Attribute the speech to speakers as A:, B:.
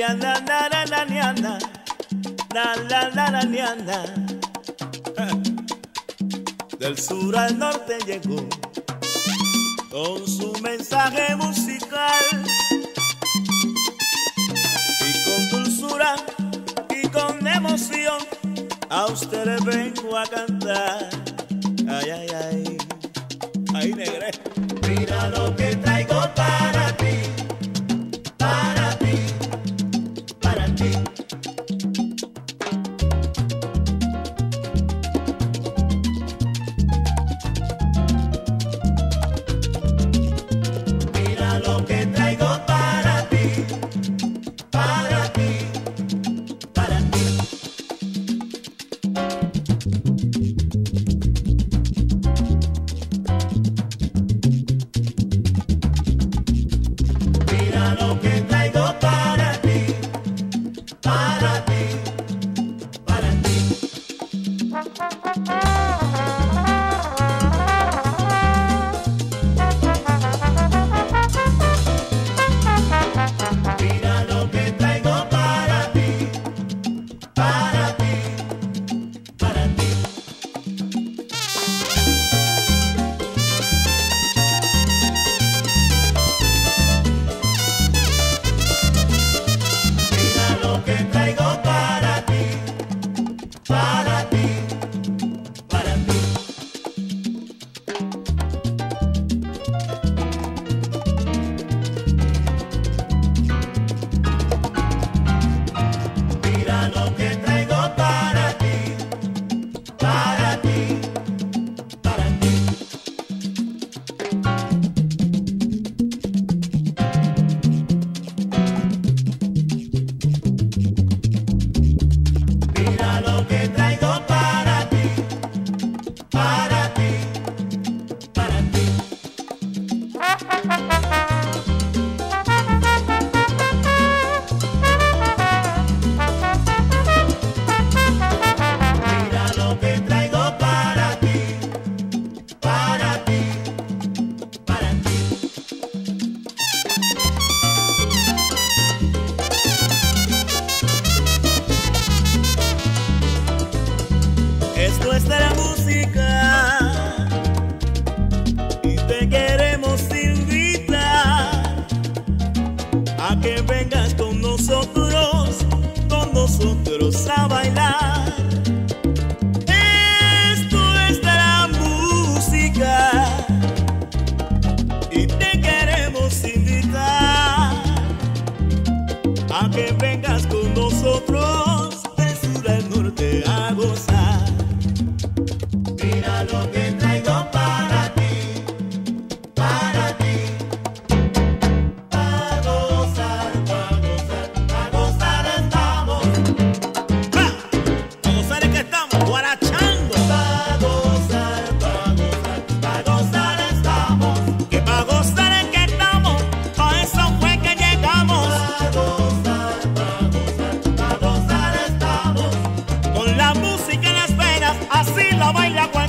A: Del sur al norte llegó con su mensaje musical y con dulzura y con emoción a ustedes vengo a cantar. Ay, ay, ay, ay, negré. Mira lo que traigo para ti, para ti, para ti. Mira lo que traigo para ti, para ti, para ti. Mira lo que traigo para ti, para ti, para ti. Mira lo que traigo para ti, para ti, para ti. Mira lo que traigo para ti, para ti, para ti. Mira lo que traigo para ti, para ti, para ti. Mira lo que traigo para ti, para ti, para ti. Mira lo que traigo para ti, para ti, para ti. Es nuestra música y te queremos invitar a que vengas con nosotros a bailar. Es nuestra música y te queremos invitar a que vengas con nosotros de sur al norte a gozar. Mira lo que traigo para ti, para ti. A gozar, a gozar, a gozar estamos. ¡Ja! A gozar es que estamos guarachando. A gozar, a gozar, a gozar estamos. Que pa' gozar es que estamos, pa' eso fue que llegamos. A gozar, a gozar, a gozar estamos. Con la música en las venas, así la baila.